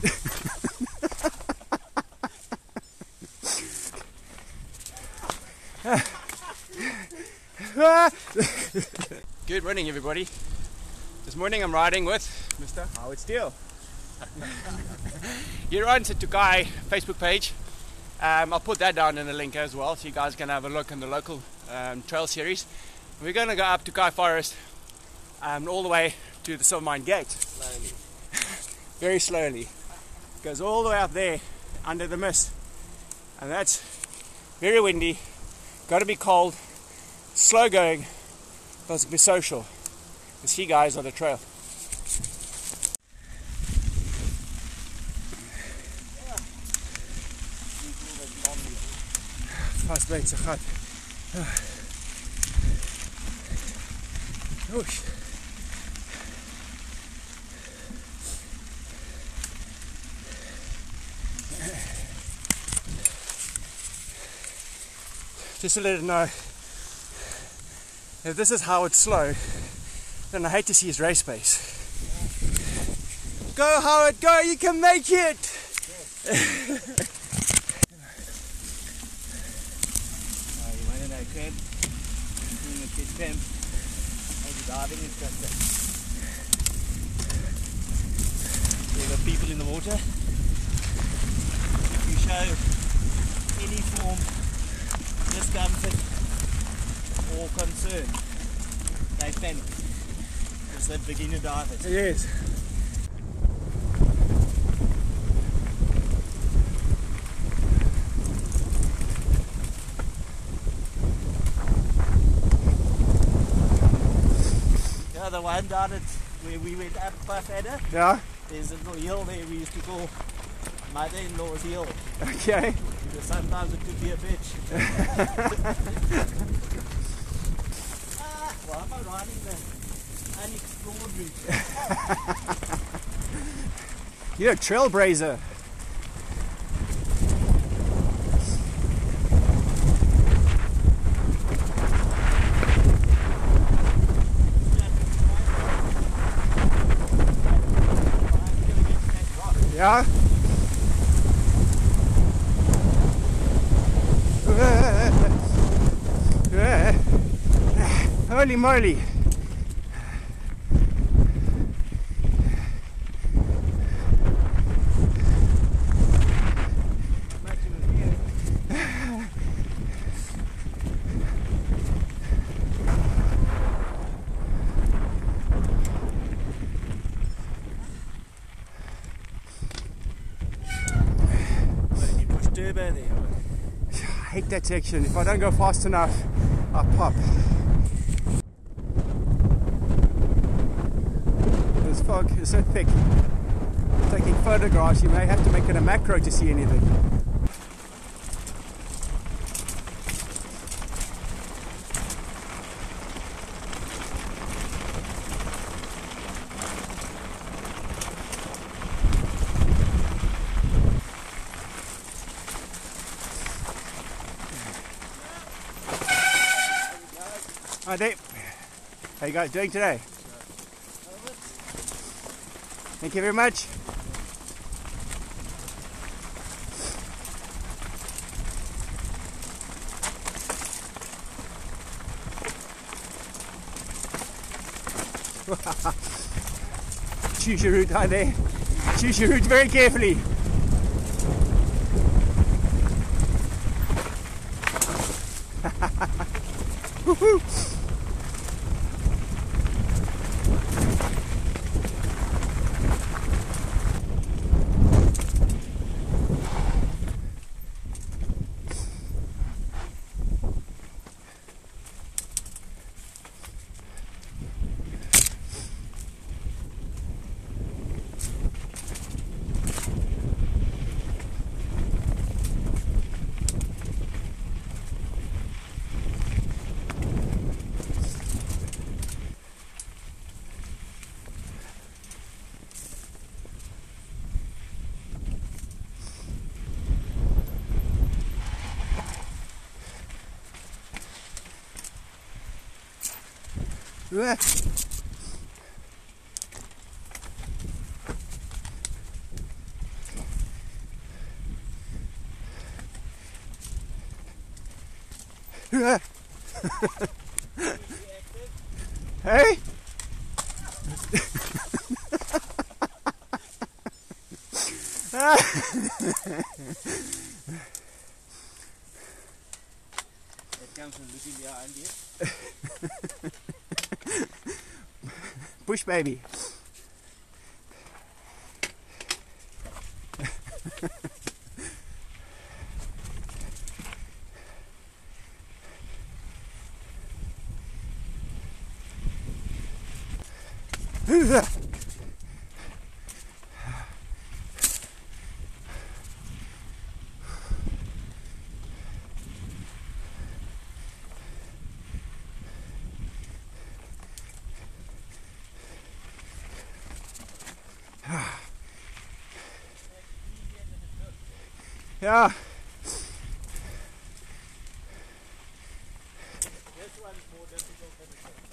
Good morning, everybody. This morning I'm riding with Mr. Howard Steele. You're on to Tokai Facebook page. I'll put that down in the link as well, so you guys can have a look in the local trail series. We're going to go up Tokai Forest all the way to the Silvermine Gate. Slowly. Very slowly. Goes all the way up there under the mist. And that's very windy, got to be cold, slow going, but it's be social. The sea guys on the trail. Vast bij het gat. Just to let it know, if this is how it's slow, then I hate to see his race pace. Go Howard, go, you can make it! You want to know, Cramp? Doing a kid Cramp. As a diving instructor. There are people in the water. If you show any form discomfort or concern, they panic because they're beginner divers. Yes. Yeah, the one down at where we went up Buff Adder. Yeah. There's a little hill there we used to call Mother-in-law's Hill. Okay. Because sometimes it could be a bitch. Why am I riding the unexplored route? You're a trailblazer. Yeah. Holy moly. Turbo there. I hate that section. If I don't go fast enough, I pop. This fog is so thick. Taking photographs, you may have to make it a macro to see anything. Hi Dave, how you guys doing today? Thank you very much. Choose your route, hi there. Choose your route very carefully. Woohoo! Hey? That comes from looking behind you. Bush baby. Yeah. This one's more difficult than the first.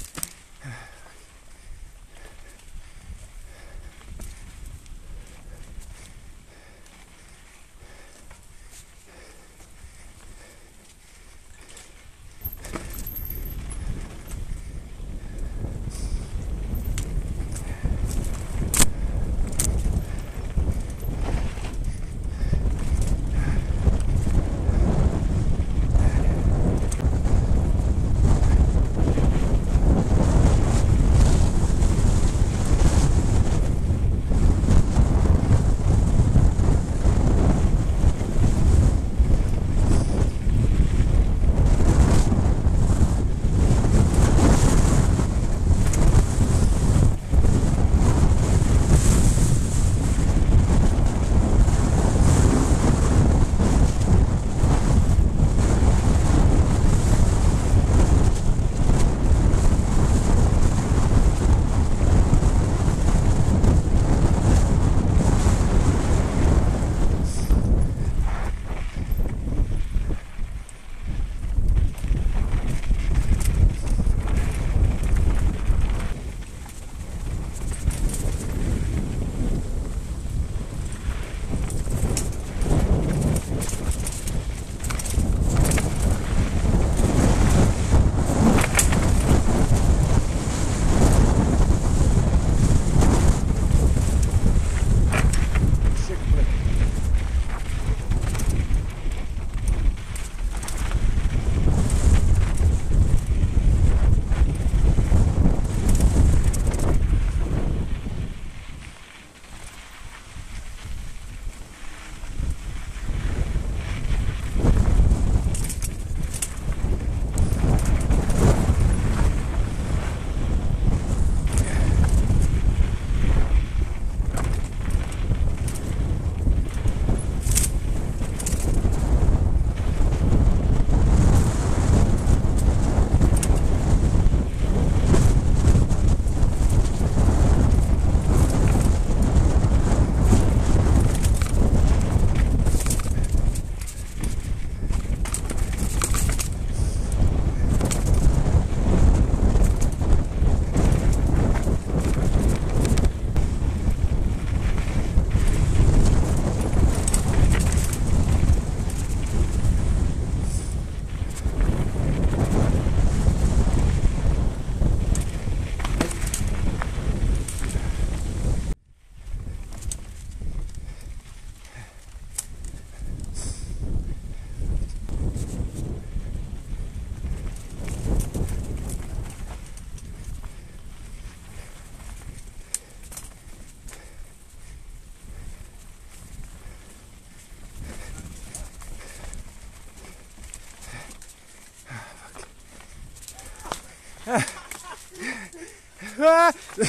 Got to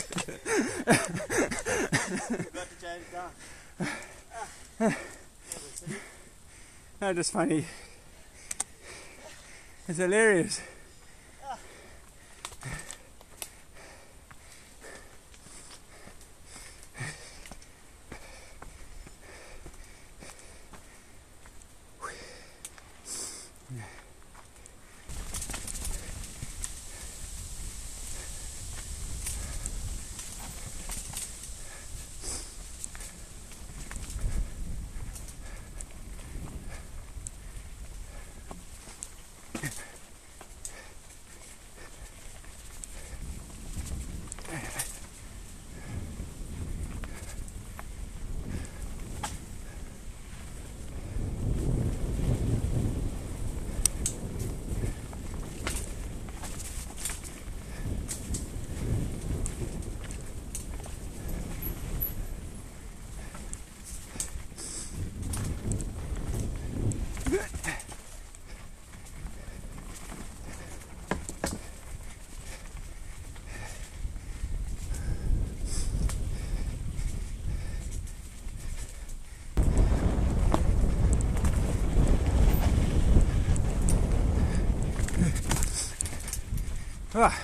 change down. No, just funny. It's hilarious. Ah.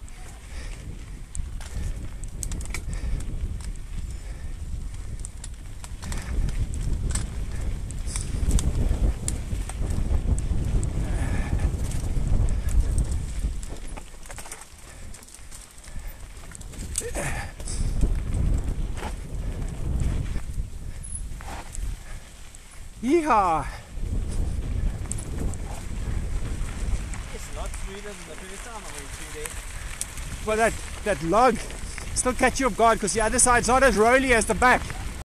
Yeehaw! It's a lot smoother than the previous time I went through there. Well, that log still catch you off guard because the other side's not as rolly as the back.